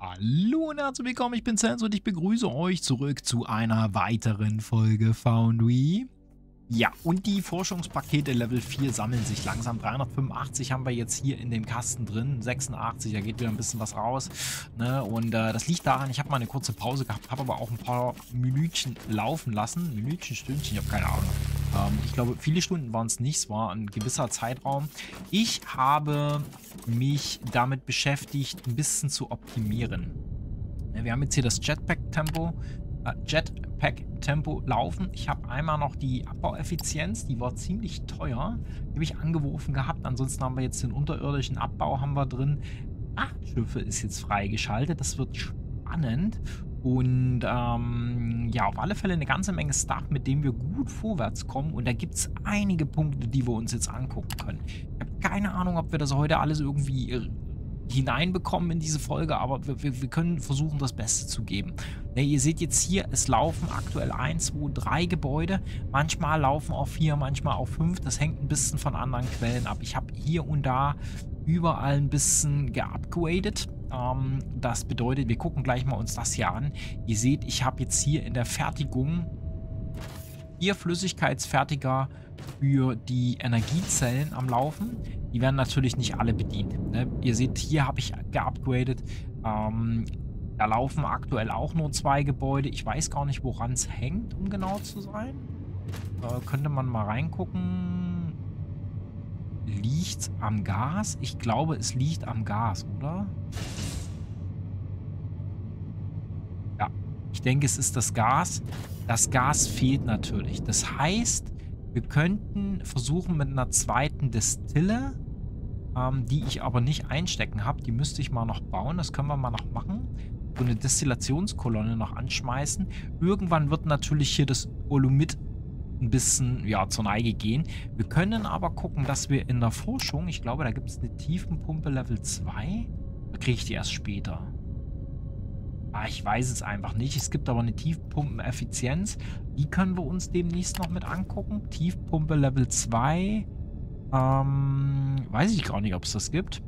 Hallo und herzlich willkommen, ich bin Sans und ich begrüße euch zurück zu einer weiteren Folge Foundry. Ja, und die Forschungspakete Level 4 sammeln sich langsam. 385 haben wir jetzt hier in dem Kasten drin, 86, da geht wieder ein bisschen was raus. Ne? Und das liegt daran, ich habe mal eine kurze Pause gehabt, habe aber auch ein paar Minütchen laufen lassen. Minütchen, Stündchen, ich habe keine Ahnung. Ich glaube, viele Stunden waren es nicht, es war ein gewisser Zeitraum. Ich habe mich damit beschäftigt, ein bisschen zu optimieren. Wir haben jetzt hier das Jetpack-Tempo laufen. Ich habe einmal noch die Abbaueffizienz, die war ziemlich teuer. Die habe ich angeworfen gehabt. Ansonsten haben wir jetzt den unterirdischen Abbau haben wir drin. 8 Schiffe ist jetzt freigeschaltet. Das wird spannend. Und ja, auf alle Fälle eine ganze Menge Stuff, mit dem wir gut vorwärts kommen. Und da gibt es einige Punkte, die wir uns jetzt angucken können. Ich habe keine Ahnung, ob wir das heute alles irgendwie hineinbekommen in diese Folge, aber wir können versuchen, das Beste zu geben. Ne, ihr seht jetzt hier, es laufen aktuell 1, 2, 3 Gebäude. Manchmal laufen auch 4, manchmal auch 5. Das hängt ein bisschen von anderen Quellen ab. Ich habe hier und da überall ein bisschen geupgradet. Das bedeutet, wir gucken gleich mal uns das hier an. Ihr seht, ich habe jetzt hier in der Fertigung 4 Flüssigkeitsfertiger für die Energiezellen am Laufen. Die werden natürlich nicht alle bedient. Ne? Ihr seht, hier habe ich geupgradet. Da laufen aktuell auch nur 2 Gebäude. Ich weiß gar nicht, woran es hängt, um genau zu sein. Könnte man mal reingucken. Liegt am Gas? Ich glaube, es liegt am Gas, oder? Ja, ich denke, es ist das Gas. Das Gas fehlt natürlich. Das heißt, wir könnten versuchen mit einer zweiten Destille, die ich aber nicht einstecken habe. Die müsste ich mal noch bauen. Das können wir mal noch machen. So eine Destillationskolonne noch anschmeißen. Irgendwann wird natürlich hier das Olumit ein bisschen, ja, zur Neige gehen. Wir können aber gucken, dass wir in der Forschung, ich glaube, da gibt es eine Tiefenpumpe Level 2. Da kriege ich die erst später. Ich weiß es einfach nicht. Es gibt aber eine Tiefpumpeneffizienz. Die können wir uns demnächst noch mit angucken. Tiefpumpe Level 2. Weiß ich gar nicht, ob es das gibt.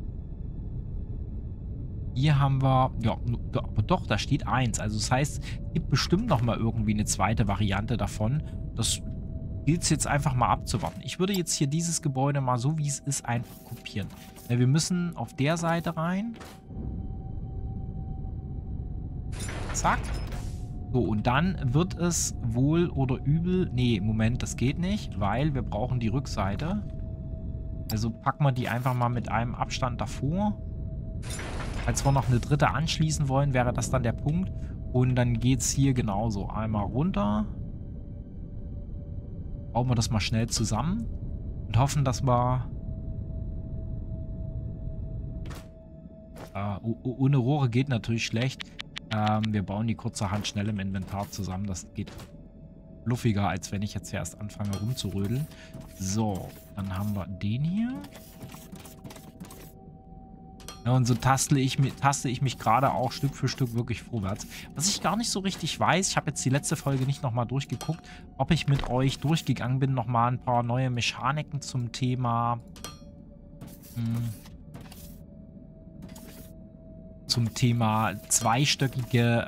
Hier haben wir, ja, aber doch, da steht 1. Also das heißt, es gibt bestimmt noch mal irgendwie eine zweite Variante davon. Das gilt es jetzt einfach mal abzuwarten. Ich würde jetzt hier dieses Gebäude mal so, wie es ist, einfach kopieren. Ja, wir müssen auf der Seite rein. Zack. So, und dann wird es wohl oder übel... Nee, Moment, das geht nicht, weil wir brauchen die Rückseite. Also packen wir die einfach mal mit einem Abstand davor. Als wir noch eine dritte anschließen wollen, wäre das dann der Punkt. Und dann geht es hier genauso. Einmal runter. Bauen wir das mal schnell zusammen. Und hoffen, dass wir... ohne Rohre geht natürlich schlecht. Wir bauen die kurzerhand schnell im Inventar zusammen. Das geht fluffiger, als wenn ich jetzt hier erst anfange rumzurödeln. So, dann haben wir den hier. Ja, und so taste ich mich gerade auch Stück für Stück wirklich vorwärts. Was ich gar nicht so richtig weiß, ich habe jetzt die letzte Folge nicht nochmal durchgeguckt, ob ich mit euch durchgegangen bin, nochmal ein paar neue Mechaniken zum Thema... zum Thema zweistöckige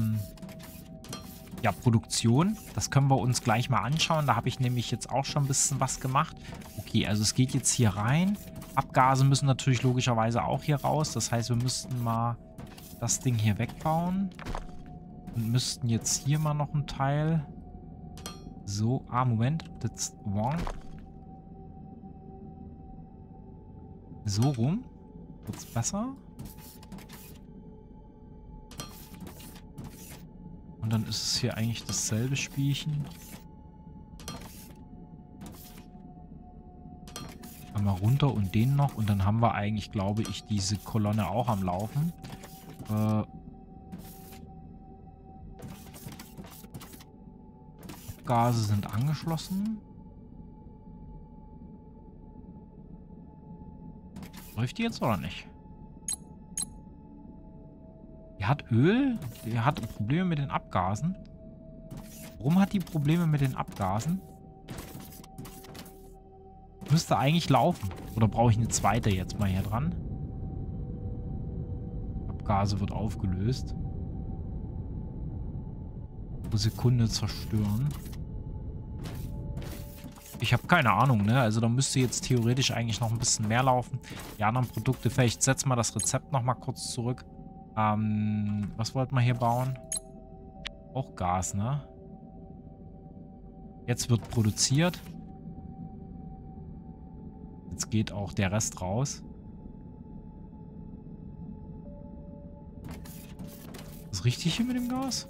ja, Produktion. Das können wir uns gleich mal anschauen. Da habe ich nämlich jetzt auch schon ein bisschen was gemacht. Okay, also es geht jetzt hier rein. Abgase müssen natürlich logischerweise auch hier raus. Das heißt, wir müssten mal das Ding hier wegbauen. Und müssten jetzt hier mal noch ein Teil... So, Moment. Das wrong. So rum. Wird's besser? Und dann ist es hier eigentlich dasselbe Spielchen. Einmal runter und den noch. Und dann haben wir eigentlich, glaube ich, diese Kolonne auch am Laufen. Abgase sind angeschlossen. Läuft die jetzt oder nicht? Die hat Öl. Die hat Probleme mit den Abgasen. Warum hat die Probleme mit den Abgasen? Müsste eigentlich laufen. Oder brauche ich eine zweite jetzt mal hier dran? Abgase wird aufgelöst. Pro Sekunde zerstören. Ich habe keine Ahnung, ne? Also da müsste jetzt theoretisch eigentlich noch ein bisschen mehr laufen. Die anderen Produkte, vielleicht setzen wir das Rezept noch mal kurz zurück. Was wollten wir hier bauen? Auch Gas, ne? Jetzt wird produziert. Jetzt geht auch der Rest raus. Ist das richtig hier mit dem Gas?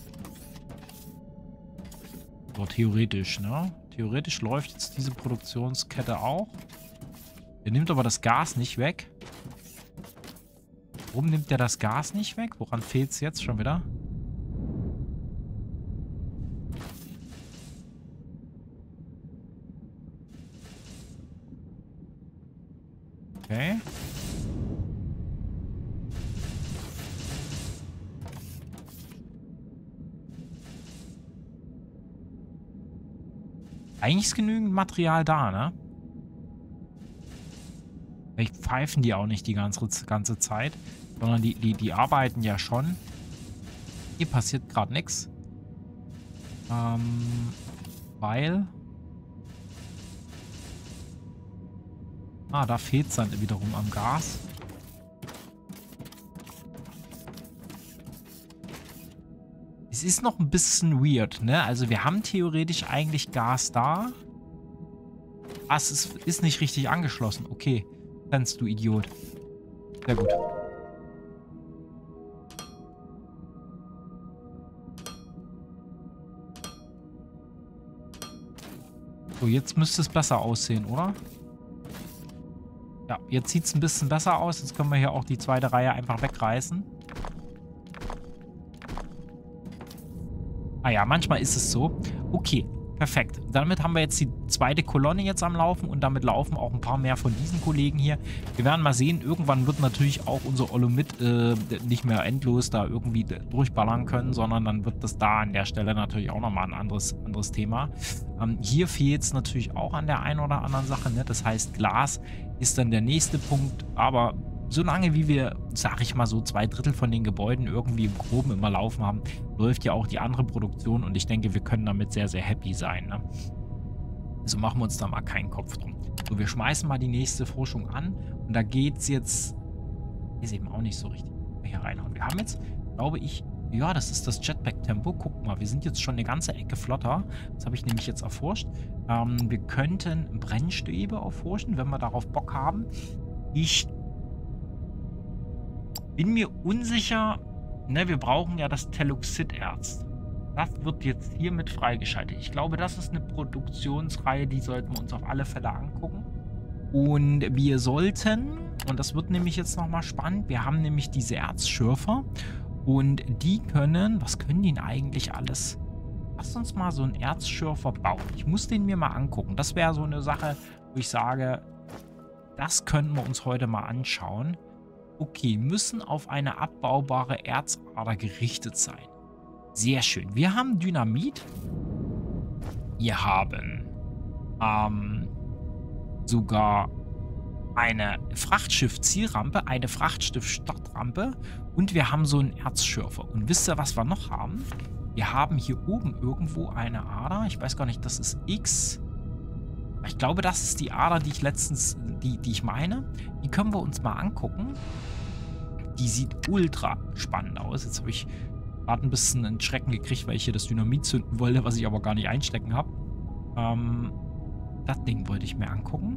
So, theoretisch, ne? Theoretisch läuft jetzt diese Produktionskette auch. Der nimmt aber das Gas nicht weg. Warum nimmt der das Gas nicht weg? Woran fehlt es jetzt schon wieder? Okay. Eigentlich ist genügend Material da, ne? Vielleicht pfeifen die auch nicht die ganze Zeit, sondern die arbeiten ja schon. Hier passiert gerade nichts. Weil... da fehlt es dann wiederum am Gas. Es ist noch ein bisschen weird, ne? Also wir haben theoretisch eigentlich Gas da. Es ist nicht richtig angeschlossen. Okay, kannst du Idiot. Sehr gut. So, jetzt müsste es besser aussehen, oder? Ja, jetzt sieht es ein bisschen besser aus. Jetzt können wir hier auch die zweite Reihe einfach wegreißen. Ah ja, manchmal ist es so. Okay, perfekt. Damit haben wir jetzt die zweite Kolonne jetzt am Laufen und damit laufen auch ein paar mehr von diesen Kollegen hier. Wir werden mal sehen, irgendwann wird natürlich auch unser Olomit nicht mehr endlos da irgendwie durchballern können, sondern dann wird das da an der Stelle natürlich auch nochmal ein anderes Thema. Hier fehlt es natürlich auch an der einen oder anderen Sache, ne? Das heißt, Glas ist dann der nächste Punkt, aber solange wie wir, sag ich mal so, 2/3 von den Gebäuden irgendwie im Groben immer laufen haben, läuft ja auch die andere Produktion und ich denke, wir können damit sehr, sehr happy sein, ne? Also machen wir uns da mal keinen Kopf drum. So, wir schmeißen mal die nächste Forschung an und da geht's jetzt, ist eben auch nicht so richtig hier reinhauen. Wir haben jetzt, glaube ich, ja, das ist das Jetpack-Tempo. Guck mal, wir sind jetzt schon eine ganze Ecke flotter. Das habe ich nämlich jetzt erforscht. Wir könnten Brennstäbe erforschen, wenn wir darauf Bock haben. Ich bin mir unsicher, ne, wir brauchen ja das Telluxid-Erz. Das wird jetzt hiermit freigeschaltet. Ich glaube, das ist eine Produktionsreihe, die sollten wir uns auf alle Fälle angucken. Und wir sollten, und das wird nämlich jetzt nochmal spannend, wir haben nämlich diese Erzschürfer und die können, was können die denn eigentlich alles? Lass uns mal so einen Erzschürfer bauen. Ich muss den mir mal angucken. Das wäre so eine Sache, wo ich sage, das könnten wir uns heute mal anschauen. Okay, müssen auf eine abbaubare Erzader gerichtet sein. Sehr schön. Wir haben Dynamit. Wir haben sogar eine Frachtschiff-Zielrampe, eine Frachtschiff-Startrampe und wir haben so einen Erzschürfer. Und wisst ihr, was wir noch haben? Wir haben hier oben irgendwo eine Ader. Ich weiß gar nicht, das ist X. Ich glaube, das ist die Ader, die ich letztens, die ich meine. Die können wir uns mal angucken. Die sieht ultra spannend aus. Jetzt habe ich gerade ein bisschen einen Schrecken gekriegt, weil ich hier das Dynamit zünden wollte, was ich aber gar nicht einstecken habe. Das Ding wollte ich mir angucken.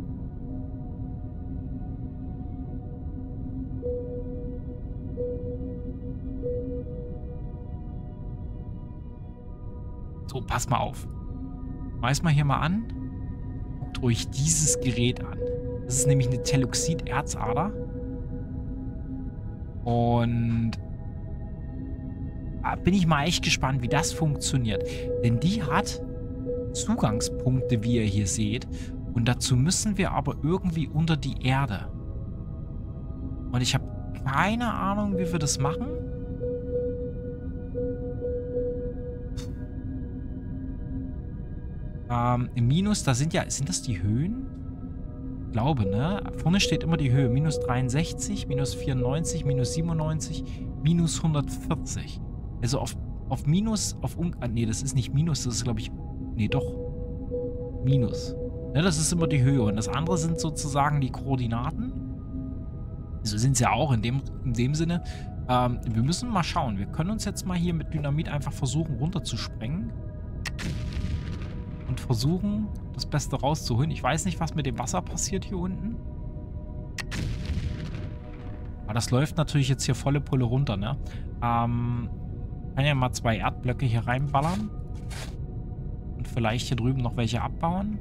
So, pass mal auf. Schmeiß mal hier mal an. Guckt euch dieses Gerät an. Das ist nämlich eine Telluxid-Erzader. Und da bin ich mal echt gespannt, wie das funktioniert. Denn die hat Zugangspunkte, wie ihr hier seht. Und dazu müssen wir aber irgendwie unter die Erde. Und ich habe keine Ahnung, wie wir das machen. Im Minus, da sind ja, sind das die Höhen? glaube, ne? Vorne steht immer die Höhe. Minus 63, minus 94, minus 97, minus 140. Also auf Minus, nee, das ist nicht Minus, das ist, glaube ich, nee, doch. Minus. Ne, das ist immer die Höhe. Und das andere sind sozusagen die Koordinaten. So sind es ja auch in dem Sinne. Wir müssen mal schauen. Wir können uns jetzt mal hier mit Dynamit einfach versuchen, runterzusprengen. Und versuchen, das Beste rauszuholen. Ich weiß nicht, was mit dem Wasser passiert hier unten. Aber das läuft natürlich jetzt hier volle Pulle runter, ne? Kann ja mal 2 Erdblöcke hier reinballern. Und vielleicht hier drüben noch welche abbauen.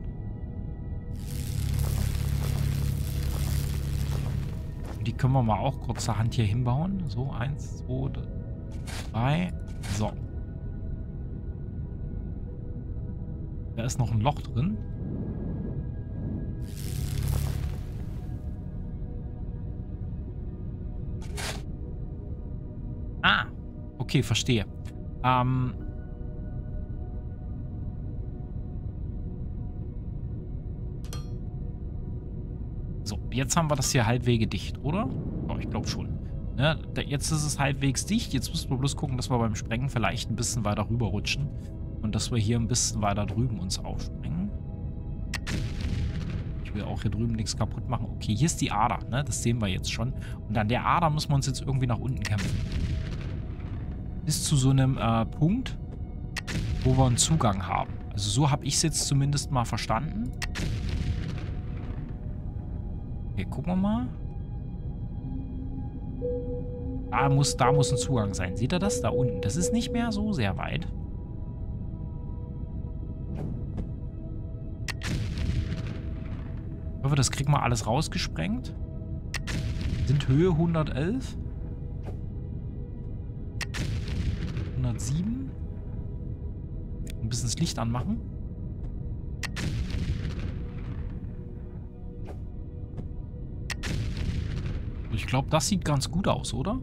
Und die können wir mal auch kurzerhand hier hinbauen. So, 1, 2, 3. So. Da ist noch ein Loch drin. Ah, okay, verstehe. So, jetzt haben wir das hier halbwegs dicht, oder? Oh, ich glaube schon. Ja, jetzt ist es halbwegs dicht. Jetzt müssen wir bloß gucken, dass wir beim Sprengen vielleicht ein bisschen weiter rüber rutschen. Und dass wir hier ein bisschen weiter drüben uns aufsprengen. Ich will auch hier drüben nichts kaputt machen. Okay, hier ist die Ader, ne? Das sehen wir jetzt schon. Und an der Ader müssen wir uns jetzt irgendwie nach unten kämpfen. Bis zu so einem Punkt, wo wir einen Zugang haben. Also so habe ich es jetzt zumindest mal verstanden. Okay, gucken wir mal. Da muss ein Zugang sein. Seht ihr das? Da unten. Das ist nicht mehr so sehr weit. Ich hoffe, das kriegen wir alles rausgesprengt. Sind Höhe 111. 107. Ein bisschen das Licht anmachen. Ich glaube, das sieht ganz gut aus, oder?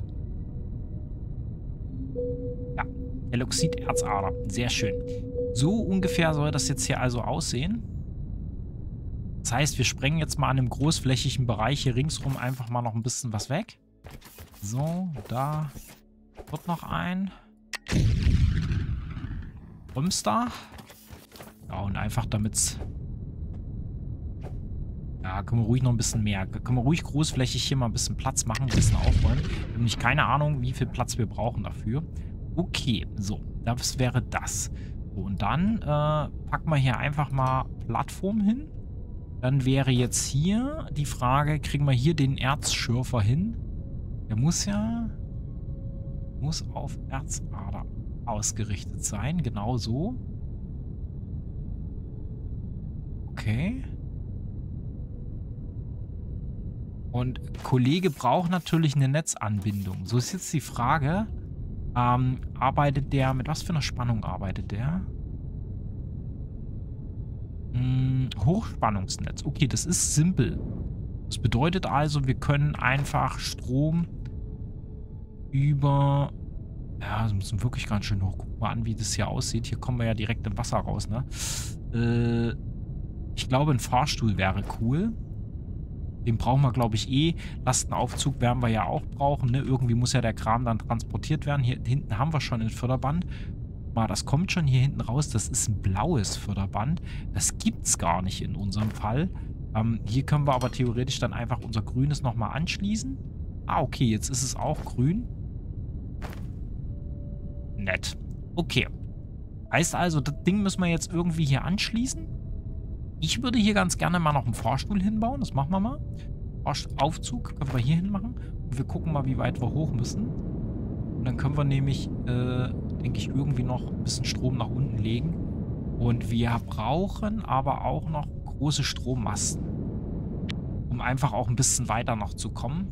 Ja, Eloxid-Erzader. Sehr schön. So ungefähr soll das jetzt hier also aussehen. Das heißt, wir sprengen jetzt mal an einem großflächigen Bereich hier ringsrum einfach mal noch ein bisschen was weg. So, da wird noch ein. Rumster. Ja, und einfach damit's. Ja, können wir ruhig noch ein bisschen mehr. Können wir ruhig großflächig hier mal ein bisschen Platz machen, ein bisschen aufräumen. Ich habe nämlich keine Ahnung, wie viel Platz wir brauchen dafür. Okay, so, das wäre das. So, und dann packen wir hier einfach mal Plattform hin. Dann wäre jetzt hier die Frage, kriegen wir hier den Erzschürfer hin? Der muss auf Erzader ausgerichtet sein, genau so. Okay. Und Kollege braucht natürlich eine Netzanbindung. So ist jetzt die Frage, arbeitet der, mit was für einer Spannung arbeitet der? Hochspannungsnetz. Okay, das ist simpel. Das bedeutet also, wir können einfach Strom über... Ja, das müssen wir wirklich ganz schön hoch. Guck mal an, wie das hier aussieht. Hier kommen wir ja direkt im Wasser raus, ne? Ich glaube, ein Fahrstuhl wäre cool. Den brauchen wir, glaube ich, eh. Lastenaufzug werden wir ja auch brauchen, ne? Irgendwie muss ja der Kram dann transportiert werden. Hier hinten haben wir schon ein Förderband. Mal, das kommt schon hier hinten raus. Das ist ein blaues Förderband. Das gibt es gar nicht in unserem Fall. Hier können wir aber theoretisch dann einfach unser grünes nochmal anschließen. Ah, okay, jetzt ist es auch grün. Nett. Okay. Heißt also, das Ding müssen wir jetzt irgendwie hier anschließen. Ich würde hier ganz gerne mal noch einen Fahrstuhl hinbauen. Das machen wir mal. Aufzug können wir hier hin machen. Und wir gucken mal, wie weit wir hoch müssen. Und dann können wir nämlich, denke ich, irgendwie noch ein bisschen Strom nach unten legen. Und wir brauchen aber auch noch große Strommasten. Um einfach auch ein bisschen weiter noch zu kommen.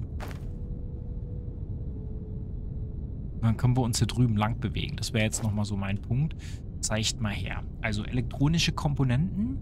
Und dann können wir uns hier drüben lang bewegen. Das wäre jetzt nochmal so mein Punkt. Zeigt mal her. Also elektronische Komponenten.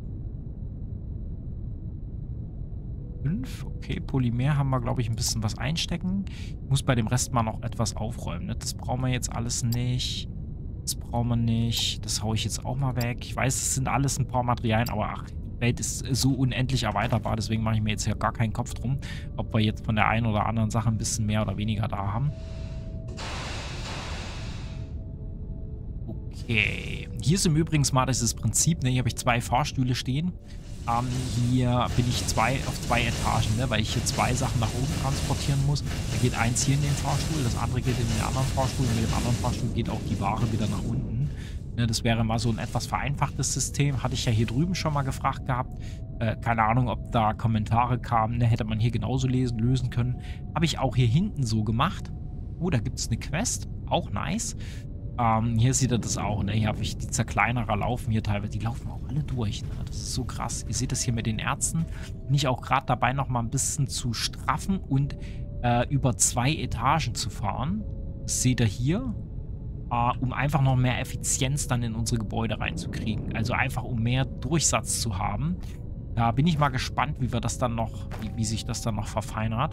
5. Okay, Polymer haben wir, glaube ich, ein bisschen was einstecken. Ich muss bei dem Rest mal noch etwas aufräumen. Ne? Das brauchen wir jetzt alles nicht. Das brauchen wir nicht. Das haue ich jetzt auch mal weg. Ich weiß, es sind alles ein paar Materialien, aber ach, Welt ist so unendlich erweiterbar, deswegen mache ich mir jetzt ja gar keinen Kopf drum, ob wir jetzt von der einen oder anderen Sache ein bisschen mehr oder weniger da haben. Okay. Hier ist im Übrigen mal dieses Prinzip, ne? Hier habe ich 2 Fahrstühle stehen. Hier bin ich auf 2 Etagen, ne? Weil ich hier 2 Sachen nach oben transportieren muss. Da geht eins hier in den Fahrstuhl, das andere geht in den anderen Fahrstuhl und mit dem anderen Fahrstuhl geht auch die Ware wieder nach unten. Ne? Das wäre mal so ein etwas vereinfachtes System. Hatte ich ja hier drüben schon mal gefragt gehabt. Keine Ahnung, ob da Kommentare kamen, ne? Hätte man hier genauso lösen können. Habe ich auch hier hinten so gemacht. Oh, da gibt es eine Quest. Auch nice. Hier sieht er das auch, ne? Hier habe ich die Zerkleinerer laufen hier teilweise. Die laufen auch alle durch, ne? Das ist so krass. Ihr seht das hier mit den Ärzten. Bin ich auch gerade dabei, noch mal ein bisschen zu straffen und über 2 Etagen zu fahren. Das seht ihr hier. Um einfach noch mehr Effizienz dann in unsere Gebäude reinzukriegen. Also einfach, um mehr Durchsatz zu haben. Da bin ich mal gespannt, wie wir das dann noch, wie sich das dann noch verfeinert.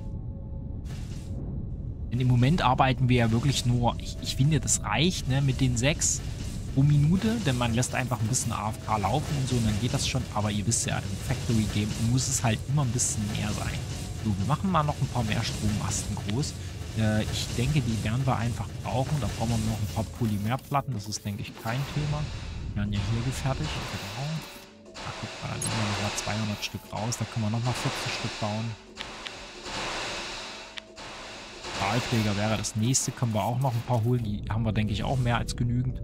Denn im Moment arbeiten wir ja wirklich nur, ich finde, das reicht, ne, mit den 6 pro Minute, denn man lässt einfach ein bisschen AFK laufen und so und dann geht das schon. Aber ihr wisst ja, im Factory Game muss es halt immer ein bisschen mehr sein. So, wir machen mal noch ein paar mehr Strommasten groß. Ich denke, die werden wir einfach brauchen. Da brauchen wir noch ein paar Polymerplatten. Das ist, denke ich, kein Thema. Die werden ja hier gefertigt. Genau. Ach, guck mal, da nehmen wir nochmal 200 Stück raus. Da können wir nochmal 40 Stück bauen. Stahlträger wäre das nächste. Können wir auch noch ein paar holen. Die haben wir, denke ich, auch mehr als genügend.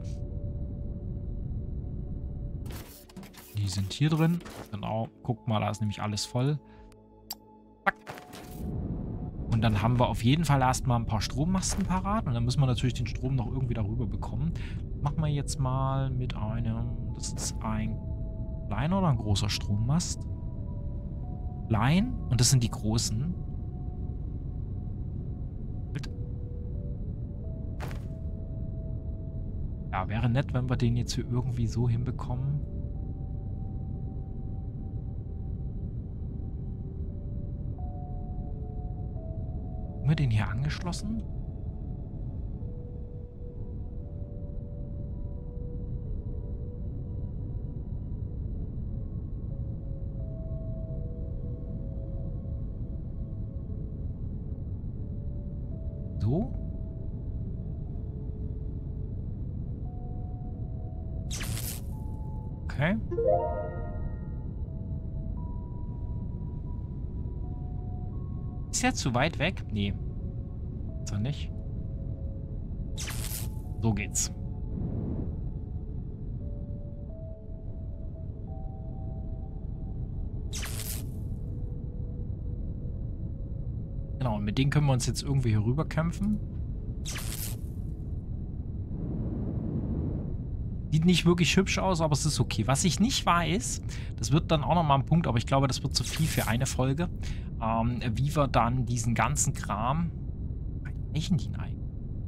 Die sind hier drin. Genau. Guck mal, da ist nämlich alles voll. Zack. Und dann haben wir auf jeden Fall erstmal ein paar Strommasten parat. Und dann müssen wir natürlich den Strom noch irgendwie darüber bekommen. Machen wir jetzt mal mit einem... Das ist ein kleiner oder ein großer Strommast? Klein. Und das sind die großen. Ja, wäre nett, wenn wir den jetzt hier irgendwie so hinbekommen. Haben wir den hier angeschlossen? So? Okay. Ist er zu weit weg? Nee. Ist er nicht. So geht's. Genau, und mit denen können wir uns jetzt irgendwie hier rüber kämpfen. Sieht nicht wirklich hübsch aus, aber es ist okay. Was ich nicht weiß, das wird dann auch nochmal ein Punkt, aber ich glaube, das wird zu viel für eine Folge, wie wir dann diesen ganzen Kram... Welchen die eigentlich?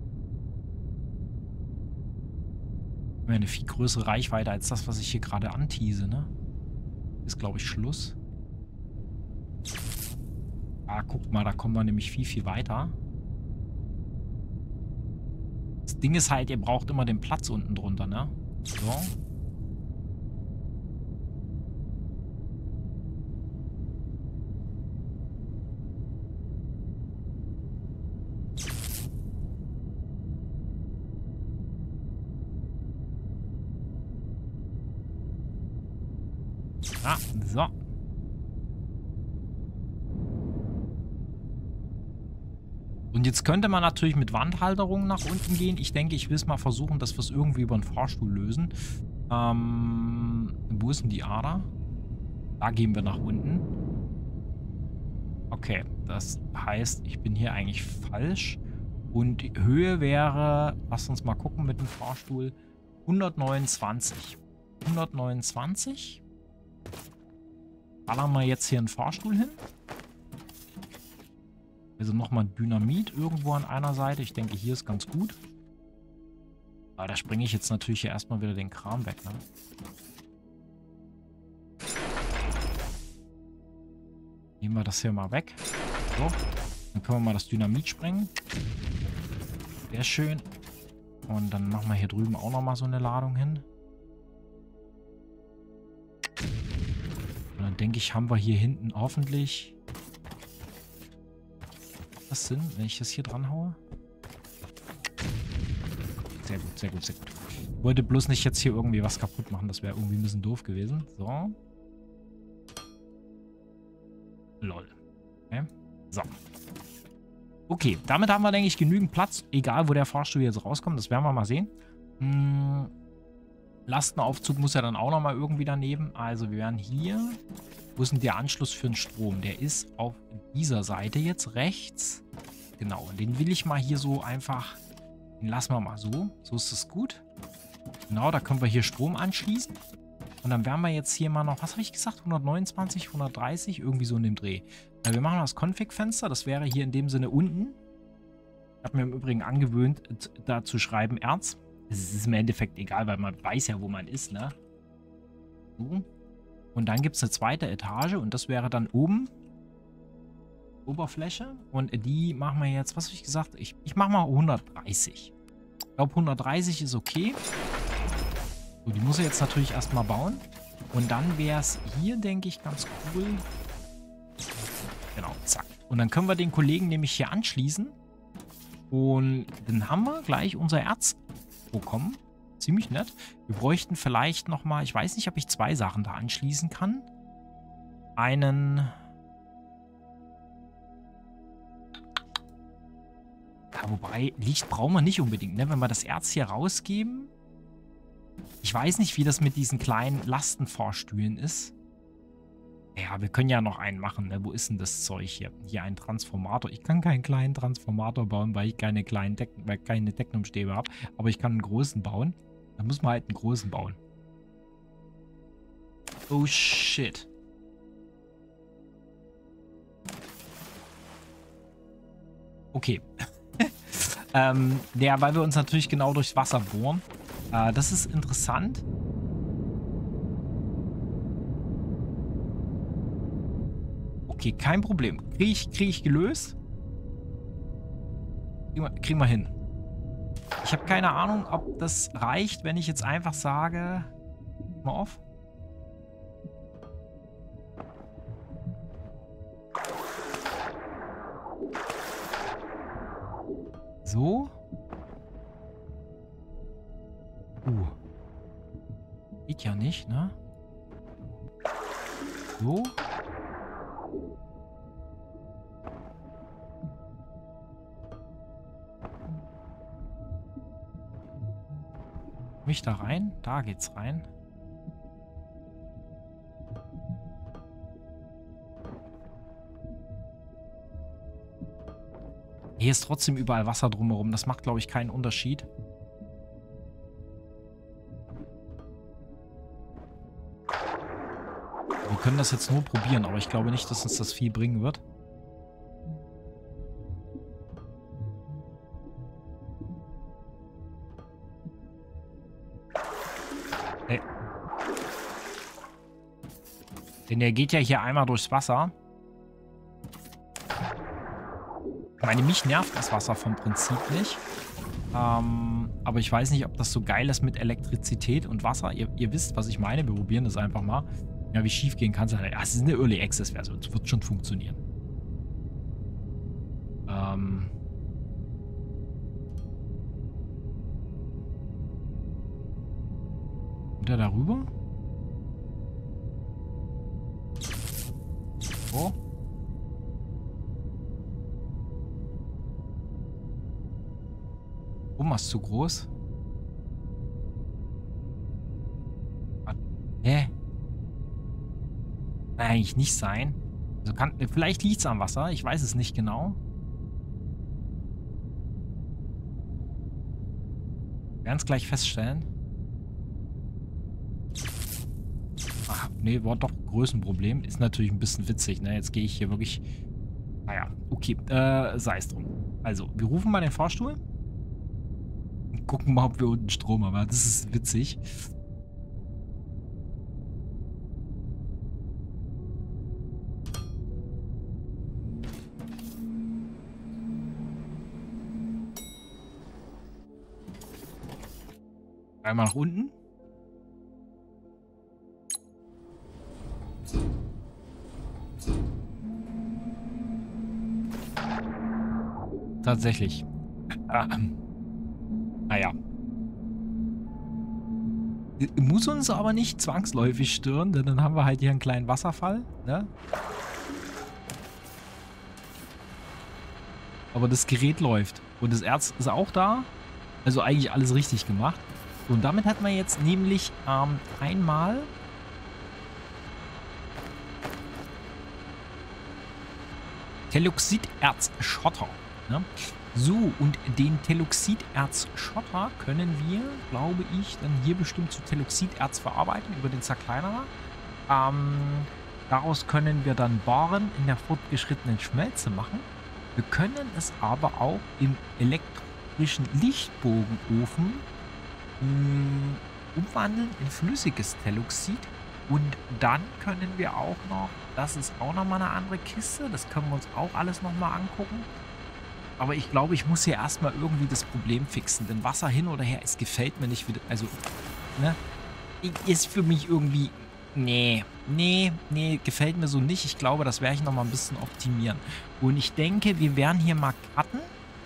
Wir haben eine viel größere Reichweite als das, was ich hier gerade antease, ne? Ist, glaube ich, Schluss. Ah, guck mal, da kommen wir nämlich viel, viel weiter. Das Ding ist halt, ihr braucht immer den Platz unten drunter, ne? So. Ah, so. Und jetzt könnte man natürlich mit Wandhalterungen nach unten gehen. Ich denke, ich will es mal versuchen, dass wir es irgendwie über den Fahrstuhl lösen. Wo ist denn die Ader? Da gehen wir nach unten. Okay, das heißt, ich bin hier eigentlich falsch. Und die Höhe wäre, lasst uns mal gucken mit dem Fahrstuhl, 129. 129. Ballern wir jetzt hier einen Fahrstuhl hin. Also nochmal Dynamit irgendwo an einer Seite. Ich denke, hier ist ganz gut. Aber da springe ich jetzt natürlich hier erstmal wieder den Kram weg, ne? Nehmen wir das hier mal weg. So. Dann können wir mal das Dynamit sprengen. Sehr schön. Und dann machen wir hier drüben auch nochmal so eine Ladung hin. denke ich, haben wir hier hinten hoffentlich... Was Sinn, wenn ich das hier dran haue? Sehr gut, sehr gut, sehr gut. Ich wollte bloß nicht jetzt hier irgendwie was kaputt machen. Das wäre irgendwie ein bisschen doof gewesen. So. Lol. Okay. So. Okay, damit haben wir, denke ich, genügend Platz. Egal, wo der Fahrstuhl jetzt rauskommt. Das werden wir mal sehen. Lastenaufzug muss ja dann auch nochmal irgendwie daneben. Also wir werden hier... Wo ist denn der Anschluss für den Strom? Der ist auf dieser Seite jetzt rechts. Genau, und den will ich mal hier so einfach... Den lassen wir mal so. So ist es gut. Genau, da können wir hier Strom anschließen. Und dann werden wir jetzt hier mal noch... Was habe ich gesagt? 129, 130? Irgendwie so in dem Dreh. Wir machen das Config-Fenster. Das wäre hier in dem Sinne unten. Ich habe mir im Übrigen angewöhnt, da zu schreiben Erz. Es ist im Endeffekt egal, weil man weiß ja, wo man ist, ne? So. Und dann gibt es eine zweite Etage und das wäre dann oben Oberfläche. Und die machen wir jetzt, was habe ich gesagt? Ich mache mal 130. Ich glaube 130 ist okay. So, die muss er jetzt natürlich erstmal bauen. Und dann wäre es hier, denke ich, ganz cool. Genau, zack. Und dann können wir den Kollegen nämlich hier anschließen. Und dann haben wir gleich unser Erz bekommen. Ziemlich nett. Wir bräuchten vielleicht nochmal, ich weiß nicht, ob ich 2 Sachen da anschließen kann. Einen... Ja, wobei, Licht brauchen wir nicht unbedingt, ne? Wenn wir das Erz hier rausgeben. Ich weiß nicht, wie das mit diesen kleinen Lastenfahrstühlen ist. Ja, wir können ja noch einen machen, ne? Wo ist denn das Zeug hier? Hier ein Transformator. Ich kann keinen kleinen Transformator bauen, weil ich keine Decknumstäbe habe. Aber ich kann einen großen bauen. Dann muss man halt einen großen bauen. Oh shit. Okay. Ja, weil wir uns natürlich genau durchs Wasser bohren. Das ist interessant. Okay, kein Problem. Krieg ich gelöst. Kriegen wir hin. Ich habe keine Ahnung, ob das reicht, wenn ich jetzt einfach sage... Mal auf. So. Geht ja nicht, ne? So. Mich da rein? Da geht's rein. Hier ist trotzdem überall Wasser drumherum. Das macht, glaube ich, keinen Unterschied. Wir können das jetzt nur probieren, aber ich glaube nicht, dass uns das viel bringen wird. Nee. Denn der geht ja hier einmal durchs Wasser. Ich meine, mich nervt das Wasser vom Prinzip nicht. Aber ich weiß nicht, ob das so geil ist mit Elektrizität und Wasser. Ihr wisst, was ich meine. Wir probieren das einfach mal. Ja, wie schief gehen kann es halt. Ja, es ist eine Early Access Version. Es wird schon funktionieren. Kommt er darüber? So. Oh, was zu groß? Hä? Kann eigentlich nicht sein. Also vielleicht liegt es am Wasser. Ich weiß es nicht genau. Wir werden es gleich feststellen. Ach, nee, war doch ein Größenproblem. Ist natürlich ein bisschen witzig, ne? Jetzt gehe ich hier wirklich... Naja, okay. Sei es drum. Also, wir rufen mal den Fahrstuhl. Und gucken mal, ob wir unten Strom haben. Das ist witzig. Einmal nach unten. tatsächlich. Naja. Muss uns aber nicht zwangsläufig stören, denn dann haben wir halt hier einen kleinen Wasserfall, ne? Aber das Gerät läuft. Und das Erz ist auch da. Also eigentlich alles richtig gemacht. Und damit hat man jetzt nämlich einmal Telluxiderz-Schotter. Ne? So, und den Telluxiderz-Schotter können wir, glaube ich, dann hier bestimmt zu Telluxiderz verarbeiten über den Zerkleinerer. Daraus können wir dann Barren in der fortgeschrittenen Schmelze machen. Wir können es aber auch im elektrischen Lichtbogenofen umwandeln in flüssiges Telluxid. Und dann können wir auch noch, das ist auch nochmal eine andere Kiste, das können wir uns auch alles nochmal angucken. Aber ich glaube, ich muss hier erstmal irgendwie das Problem fixen, denn Wasser hin oder her, es gefällt mir nicht wieder, also, ne, ist für mich irgendwie, nee, gefällt mir so nicht. Ich glaube, das werde ich nochmal ein bisschen optimieren. Und ich denke, wir werden hier mal cutten.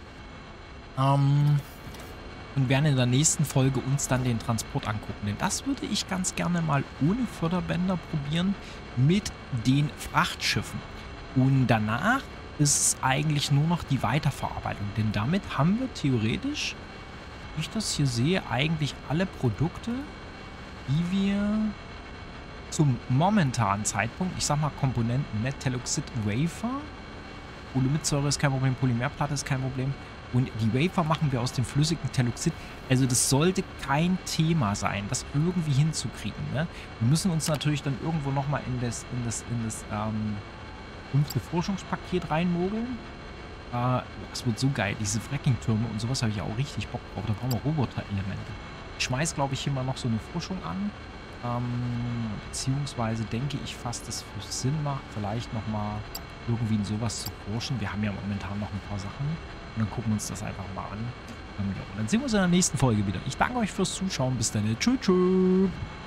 Und werden in der nächsten Folge uns dann den Transport angucken. Denn das würde ich ganz gerne mal ohne Förderbänder probieren mit den Frachtschiffen. Und danach ist es eigentlich nur noch die Weiterverarbeitung. Denn damit haben wir theoretisch, wie ich das hier sehe, eigentlich alle Produkte, die wir zum momentanen Zeitpunkt, ich sag mal Komponenten, ne? Telluxid Wafer, Polymerzsäure ist kein Problem, Polymerplatte ist kein Problem. Und die Wafer machen wir aus dem flüssigen Telluxid. Also das sollte kein Thema sein, das irgendwie hinzukriegen. Ne? Wir müssen uns natürlich dann irgendwo nochmal in das 5. Forschungspaket reinmogeln. Das wird so geil. Diese Fracking-Türme und sowas habe ich auch richtig Bock drauf. Da brauchen wir Roboter-Elemente. Ich schmeiß, glaube ich, hier mal noch so eine Forschung an. Beziehungsweise denke ich fast, dass es Sinn macht, vielleicht nochmal irgendwie in sowas zu forschen. Wir haben ja momentan noch ein paar Sachen. Und dann gucken wir uns das einfach mal an. Ja, und dann sehen wir uns in der nächsten Folge wieder. Ich danke euch fürs Zuschauen. Bis dann. Tschüss.